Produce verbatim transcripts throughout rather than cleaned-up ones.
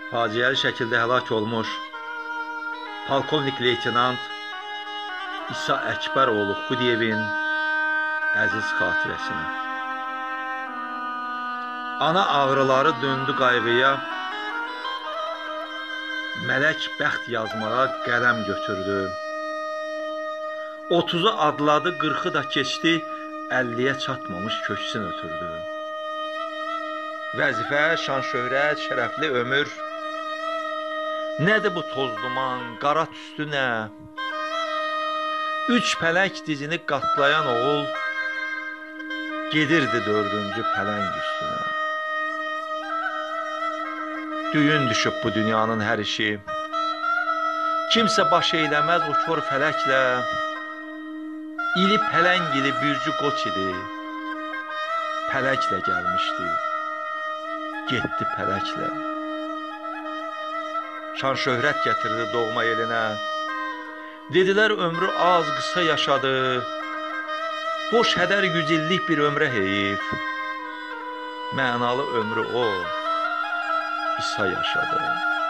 faciəli şəkildə həlak olmuş polkovnik leytenant İsa Əkbəroğlu Xudiyevin əziz xatirəsinə. Ana ağrıları döndü qayğıya, mələk bəxt yazmağa qələm götürdü. Otuzu adladı, qırxı da keçdi, əlliyə çatmamış köksün ötürdü. Vəzifə, şan şöhrət, şərəfli ömür, nədir bu toz duman, qara tüstü nə? Üç pələng dizini qatlayan oğul gedirdi dördüncü pələng üstünə. Düyün düşüb bu dünyanın hər işi, kimsə baş eyləməz o kör fələklə. İli pələng ili bürcü qoç idi, pələklə gəlmişdi, getdi pələklə. Şan şöhrət gətirdi doğma elinə, dedilər ömrü az qısa yaşadı, boş hədər yüz illik bir ömrə heyif, mənalı ömrü o İsa yaşadı.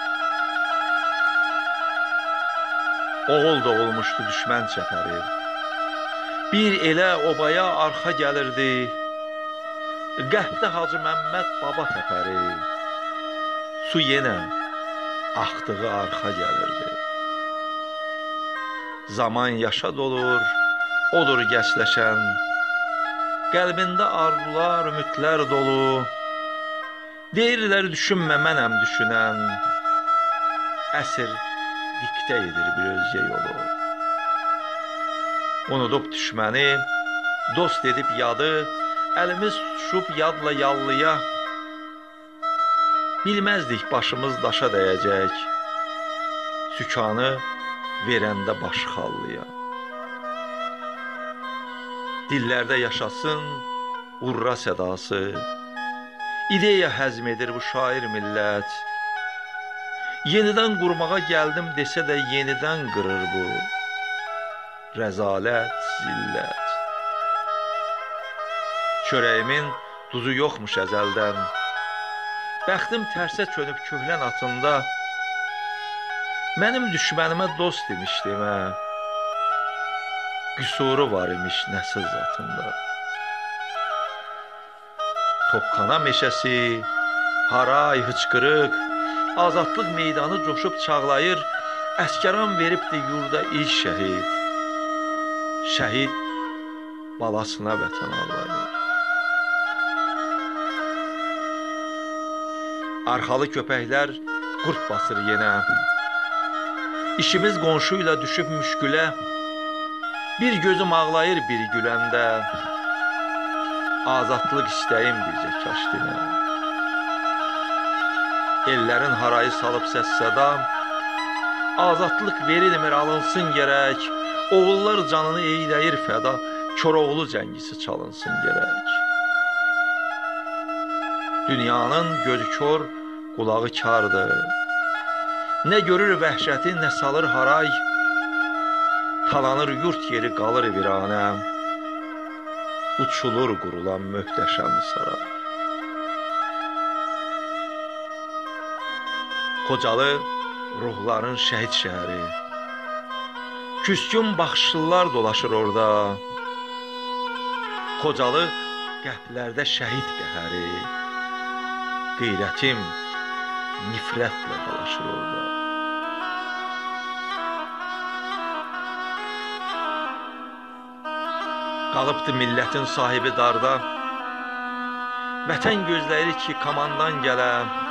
Oğul doğulmuşdu düşmən çəpəri, bir elə obaya arxa gəlirdi, qəhdə Hacı Məmməd baba təpəri, su yenə axdığı arxa gəlirdi. Zaman yaşa dolur, odur gəçləşən, qəlbində arzular, ümidlər dolu, deyirlər düşünmə mənəm düşünən, əsr diktə edir bir özgə yolu. Unudub düşməni, dost edib yadı, əlimiz tutuşub yadla yallıya, bilməzdik başımız daşa dəyəcək, sükanı verəndə baş xallıya. Dillərdə yaşasın urra sədası, ideya həzm edir bu şair millət. Yenidən qurmağa gəldim desə də yenidən qırır bu rəzalət, zillət. Çörəyimin duzu yoxmuş əzəldən, bəxtim tərsə çönüb köhlən atında, mənim düşmənimə dost imiş demə, qüsuru var imiş nəsil zatında. Topxana meşəsi, haray, hıçqırıq, azadlıq meydanı coşub çağlayır, əskəran veribdi yurda ilk şəhid, şəhid balasına vətən ağlayır. Arxalı köpəklər qurd basır yenə, İşimiz qonşuyla düşüb müşkülə, bir gözüm ağlayır bir güləndə, azadlıq istəyim bircə kaş dinə. Ellərin harayı salıb səs-səda, azadlıq verilmir alınsın gərək, oğullar canını eyləyir fəda, Koroğlu cəngisi çalınsın gərək. Dünyanın gözü kör, qulağı kardır, nə görür vəhşəti, nə salır haray, talanır yurt yeri qalır viranə, uçulur qurulan möhtəşəm saray. Xocalı ruhların şəhid şəhəri, küskün baxışlılar dolaşır orada, Xocalı qəlblərdə şəhid qəhəri, qeyrətim nifrətlə dolaşır orada. Qalıbdı millətin sahibi darda, vətən gözləri ki kamandan gələ,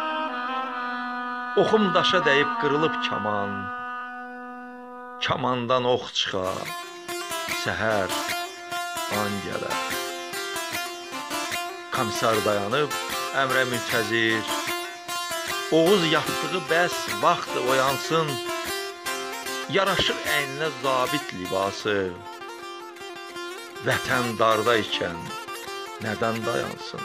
oxum daşa dəyib qırılıb kaman, kamandan ox çıxa, səhər an gələ. Komissar dayanıb əmrə müntəzir, Oğuz yatdığı bəs vaxt oyansın, yaraşır əyninə zabit libası, vətən darda ikən nədən dayansın?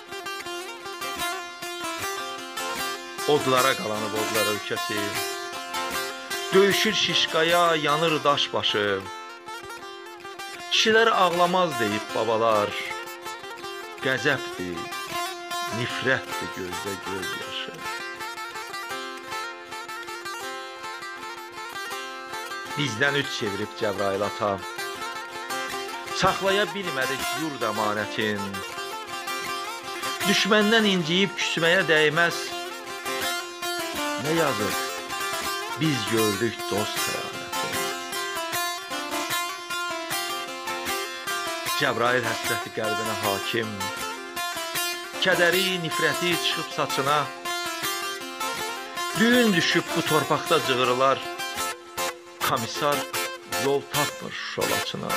Odlara qalanıb odlar ölkəsi, döyüşür şişqaya, yanır daş başı, kişilər ağlamaz deyib babalar, qəzəbdir, nifrətdir gözdə göz yaşı. bizdən üç çevirib Cəbrayıl ata. Saxlaya bilmədik yurd əmanətin. Düşməndən inciyib küsməyə dəyməz. Nə yazıq, biz gördük dost xəyanətin. Cəbrayıl həsrəti qəlbinə hakim. Kədəri, nifrəti çıxıb saçına. Düyün düşüb bu torpaqda cığırlar. Komissar yol tapmır Şolaçına.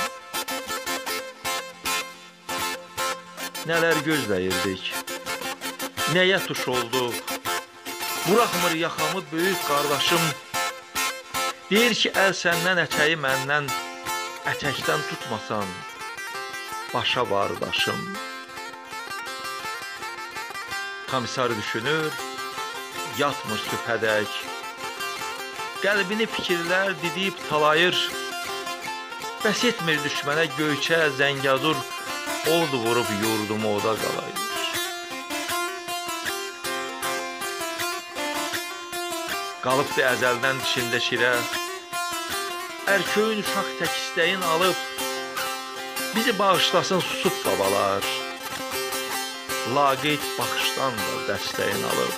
Nələr gözləyirdik, nəyə tuş olduq. Buraxmır yaxamı böyük qardaşım. Deyir ki, əl səndən, ətəyi məndən. Ətəkdən tutmasan, başa bardaşım. Komissar düşünür, yatmır süpədək. Qəlbini fikirlər didib talayır. Bəs etmir düşmənə göyçə, zəngadur. Od vurub yurdumu oda qalayır. Qalıbdı əzəldən dişində şirə. Ərköyün uşaq tək istəyin alıb. Bizi bağışlasın susub babalar. Laqeyd baxışdan da dəstəyin alıb.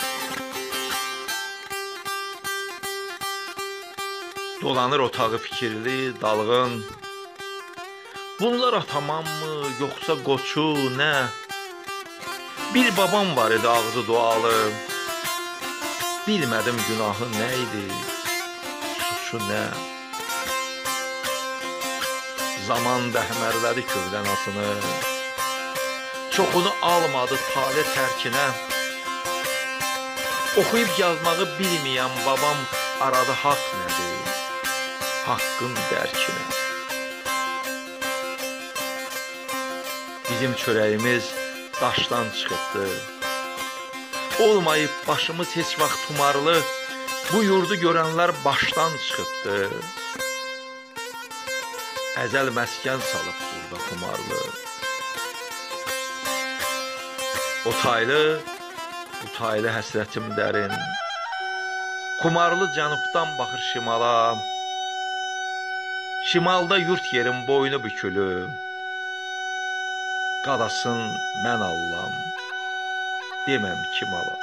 Dolanır otağı fikirli, dalğın. Bunlar atamam-mı, yoxsa qoçu, nə? Bir babam var idi ağzı dualı. Bilmədim günahı nə idi, suçu nə? Zaman dəhmərlədi kövdən atını. Çoxunu almadı tale tərkinə. Oxuyub yazmağı bilməyən babam aradı haqq nədir? Haqqın dərkinə. Bizim çörəyimiz daşdan çıxıbdı. Olmayıb başımız heç vaxt tumarlı. Bu yurdu görənlər başdan çıxıbdı. Əzəl məskən salıb burada xumarlı. O taylı, bu taylı həsrətim dərin. Xumarlı cənubdan baxır şimala. Şimalda yurt yerin boynu bükülü. Qadasın mən Allahım, deməm kim ala.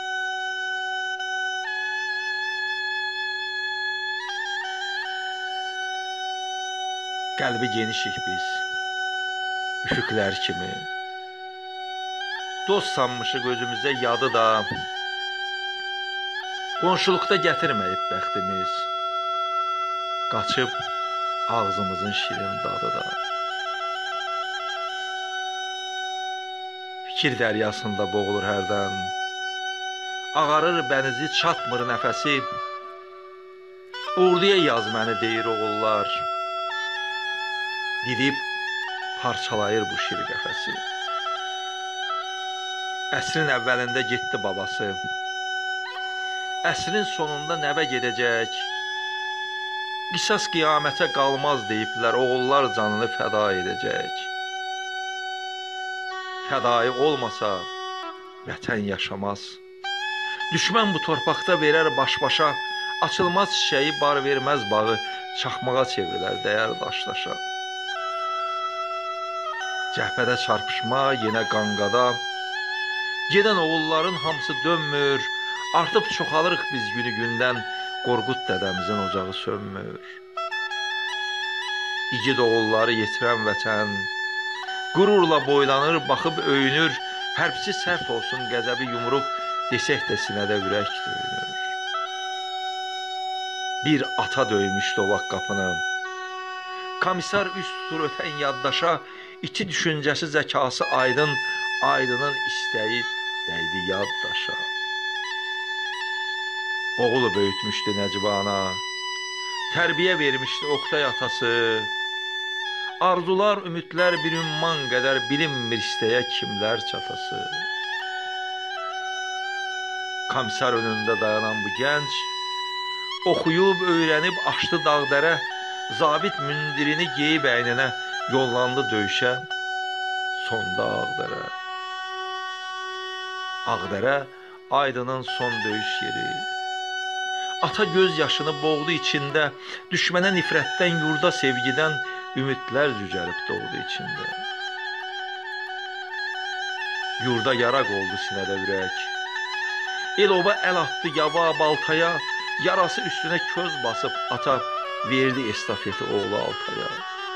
Qəlbi genişik biz, üfüqlər kimi. Dost sanmışıq özümüzə yadı da. Qonşuluqda gətirməyib bəxtimiz. Qaçıb ağzımızın şirin dadı da. Fikir dəryasında boğulur hərdən. Ağarır bənizi, çatmır nəfəsi. Orduya yaz məni deyir oğullar. Didib parçalayır bu şir qəfəsi. Əsrin əvvəlində getdi babası. Əsrin sonunda nəvə gedəcək. Qisas qiyamətə qalmaz deyiblər, oğullar canını fəda edəcək. Fədai olmasa vətən yaşamaz. Düşmən bu torpaqda verər baş-başa. Açılmaz çiçəyi, bar verməz bağı. Çaxmağa çevrilər dəyər daşdaşa. Cəhbədə çarpışma, yenə qanqada. Gedən oğulların hamısı dönmür. Artıb çoxalırıq biz günü gündən. Qorqud dədəmizin ocağı sönmür. İgid oğulları yetirən vətən. Qürurla boylanır, baxıb öyünür. Hərbçi sərt olsun, qəzəbi yumruq, desək də sinədə ürək döyünür. Bir ata döymüşdü o vaxt qapını. Komissar üst tutur ötən yaddaşa. İki düşüncəsi, zəkası aydın, aydının istəyi dəydi yaddaşa. Oğulu böyütmüşdü Nəcibana. Tərbiyə vermişdi Oqtay atası. Arzular, ümidlər bir ümman qədər bilinmir istəyə kimlər çatası. Komissar önündə dayanan bu gənc oxuyub, öyrənib, açdı dağdərə. Zabit mündirini geyib əyninə yollandı döyüşə. Sonda Ağdərə. Ağdərə Aydının son döyüş yeri. Ata göz yaşını boğdu içində, düşmənə nifrətdən, yurda sevgidən ümidlər cücərib doğdu içində. Yurda yaraq oldu sinədə ürək. El oba əl atdı yava baltaya, yarası üstünə köz basıb ata verdi estafeti oğlu Altaya.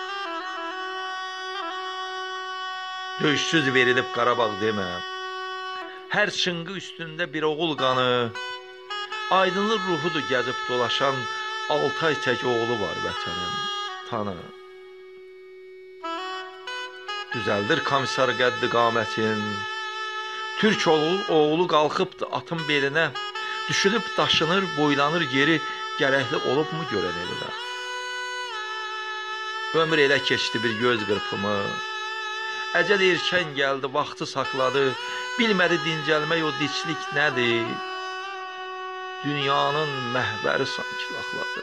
Döyüşsüz verilib Qarabağ demə, hər çınqı üstündə bir oğul qanı, Aydınlı ruhudur gəzib dolaşan Altay tək oğlu var vətənin, tanı. Düzəldir komissar qəddi qamətin, Türk oğlu, oğlu qalxıbdı atın belinə, Düşülüb daşınır, boylanır geri, Gərəkli olubmu görən elinə. Ömür elə keçdi bir göz qırpımı, Əcəl erkən gəldi, vaxtı saxladı, Bilmədi dincəlmək o diçlik nədir, Dünyanın məhbəri sanki laxladı.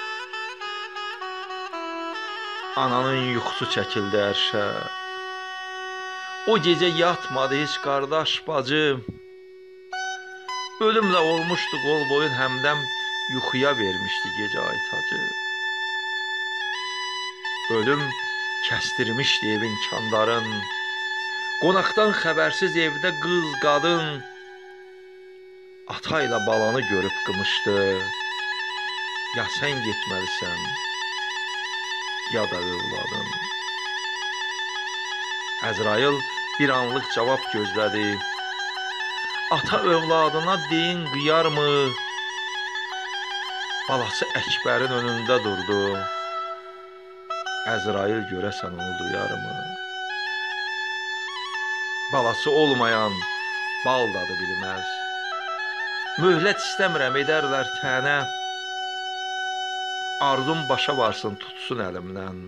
Ananın yuxusu çəkildi ərşə, O gecə yatmadı heç qardaş bacı, Ölümlə olmuşdu qol boyun həmdəm, Yuxuya vermişdi gecə aytacı. Ölüm kəstirmişdi evin kandarın, Qonaqdan xəbərsiz evdə qız, qadın, Ata ilə balanı görüb qımışdı, Ya sən getməlisən, ya da övladın. Əzrail bir anlıq cavab gözlədi, Ata övladına deyin qıyarmı? Balası Əkbərin önündə durdu, Əzrail görəsən onu duyarmı? Balası olmayan bal dadı bilməz, Möhlət istəmirəm edərlər tənə, Arzum başa varsın tutsun əlimdən,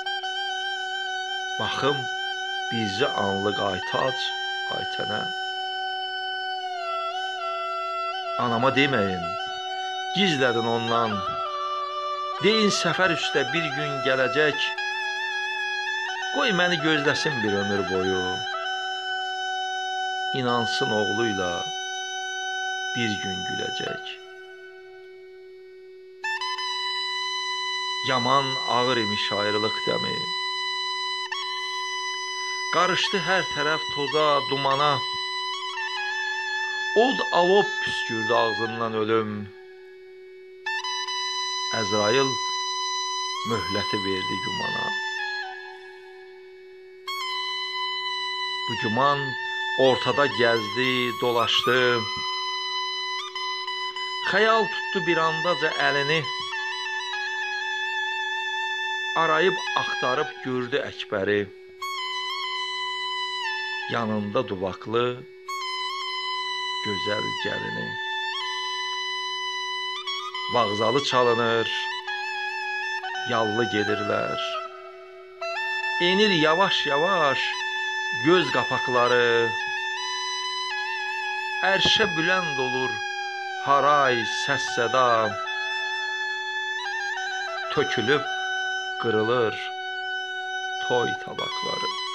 Baxım bizcə anlıq aytac aytənə. Anama deməyin, gizlədin ondan, Deyin səfər üstə bir gün gələcək, Qoy məni gözləsin bir ömür boyu, İnansın oğluyla bir gün güləcək. Yaman ağır imiş ayrılıq dəmi, Qarışdı hər tərəf toza, dumana, Od alov püskürdü ağzından ölüm, Əzrail möhləti verdi gümana. Bu güman ortada gəzdi, dolaşdı, Xəyal tutdu bir andaca əlini, Arayıb, axtarıb gördü Əkbəri, Yanında duvaqlı, gözəl gəlini. Vağzalı çalınır, yallı gedirlər, Enir yavaş-yavaş göz qapaqları, Ərşə bülənd olur haray, səs-səda, Tökülüb qırılır toy tabaqları.